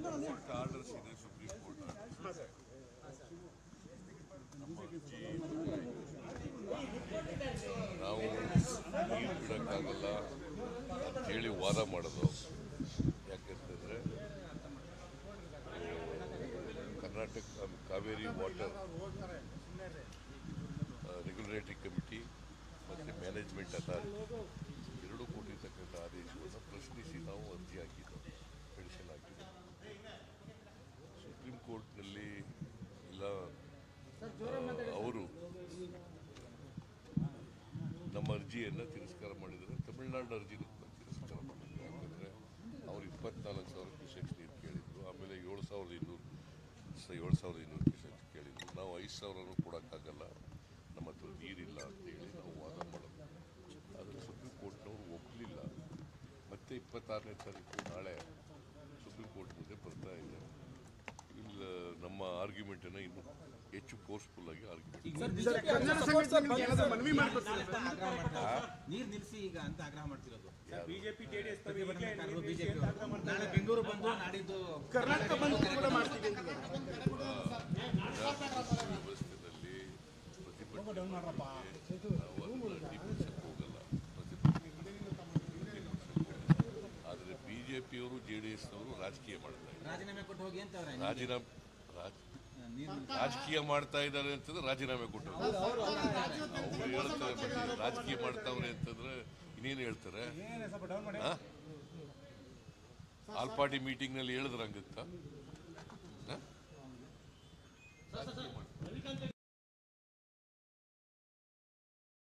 Court orders ಇದೆ, supreme court ನಮ್ಮ ಅರ್ಜಿ ನಾವು ನೀರು ಬಿಡೋಕ್ಕಾಗಲ್ಲ ಅಂತೇಳಿ ವಾದ ಮಾಡೋದು. ಯಾಕೆಂತಂದರೆ Karnataka Kaveri water regulatory committee ಮತ್ತು ಮ್ಯಾನೇಜ್ಮೆಂಟ್ ಅಥಾರಿಟಿ ಎರಡೂ ಕೊಟ್ಟಿರ್ತಕ್ಕಂಥ ಆದೇಶವನ್ನು ಪ್ರಶ್ನಿಸಿ ನಾವು ಅರ್ಜಿ ಹಾಕಿದ್ದು, ಪಿಟಿಷನ್ ಹಾಕಿದ್ದು. ಸುಪ್ರೀಂ ಕೋರ್ಟ್ನಲ್ಲಿ ಇಲ್ಲ ಅವರು ನಮ್ಮ ಅರ್ಜಿಯನ್ನು ತಿರಸ್ಕಾರ ಮಾಡಿದರೆ, ತಮಿಳುನಾಡು ಅರ್ಜಿನೂ ತಿರಸ್ಕಾರ ಮಾಡಿದರು. ಯಾಕಂದರೆ ಅವರು 24,000 ಕ್ಯೂಸೆಕ್ಸ್ ನೀರು ಕೇಳಿದರು, ಆಮೇಲೆ 7,200 ಕ್ಯೂಸೆಕ್ಸ್ ಕೇಳಿದರು. ನಾವು 5,000 ಕೊಡೋಕ್ಕಾಗಲ್ಲ, ನಮ್ಮ ಹತ್ರ ನೀರಿಲ್ಲ ಅಂತೇಳಿ ನಾವು ವಾದ ಮಾಡೋದು. ಆದರೆ ಸುಪ್ರೀಂ ಕೋರ್ಟ್ನವರು ಒಪ್ಪಲಿಲ್ಲ. ಮತ್ತೆ 26ನೇ ತಾರೀಕು ನಾಳೆ ಸುಪ್ರೀಂ ಕೋರ್ಟ್ ಮುಂದೆ ಬರ್ತಾ ಇದೆ. ಇಲ್ಲ, ನಮ್ಮ ಆರ್ಗ್ಯುಮೆಂಟನ್ನು ಇನ್ನೂ ಹೆಚ್ಚು ಫೋರ್ಸ್ಫುಲ್ ಆಗಿ ಆರ್ಗ್ಯುಮೆಂಟ್ ನೀರು ನಿಲ್ಲಿಸಿ ಈಗ ಅಂತ ಆಗ್ರಹ ಮಾಡ್ತಿರೋದು. ಬಿಜೆಪಿ ಜೆಡಿಎಸ್ ನಾಳೆ ಬೆಂಗಳೂರು ಬಂದು ನಾಡಿದ್ದು ಕರ್ನಾಟಕ ಬಂದು ಕೂಡ ಮಾಡ್ತೀವಿ. ವ್ಯವಸ್ಥೆಯಲ್ಲಿ ಪ್ರತಿಭಟನೆ ಹೋಗಲ್ಲ, ಆದರೆ ಬಿಜೆಪಿಯವರು ಜೆಡಿಎಸ್ನವರು ರಾಜಕೀಯ ಮಾಡ್ತಾ ಇದ್ದಾರೆ. ರಾಜೀನಾಮೆ ಕೊಟ್ಟು ಹೋಗಿ ಅಂತ ರಾಜಕೀಯ ಮಾಡ್ತಾ ಇದ್ದಾರೆ ಅಂತಂದ್ರೆ ರಾಜೀನಾಮೆ ಕೊಟ್ಟು ಅವ್ರು ಹೇಳ್ತಾರೆ. ಮತ್ತೆ ರಾಜಕೀಯ ಮಾಡ್ತಾವ್ರೆ ಅಂತಂದ್ರೆ ಇನ್ನೇನು ಹೇಳ್ತಾರೆ? ಆಲ್ ಪಾರ್ಟಿ ಮೀಟಿಂಗ್ನಲ್ಲಿ ಹೇಳಿದ್ರ ಹಂಗತ್ತ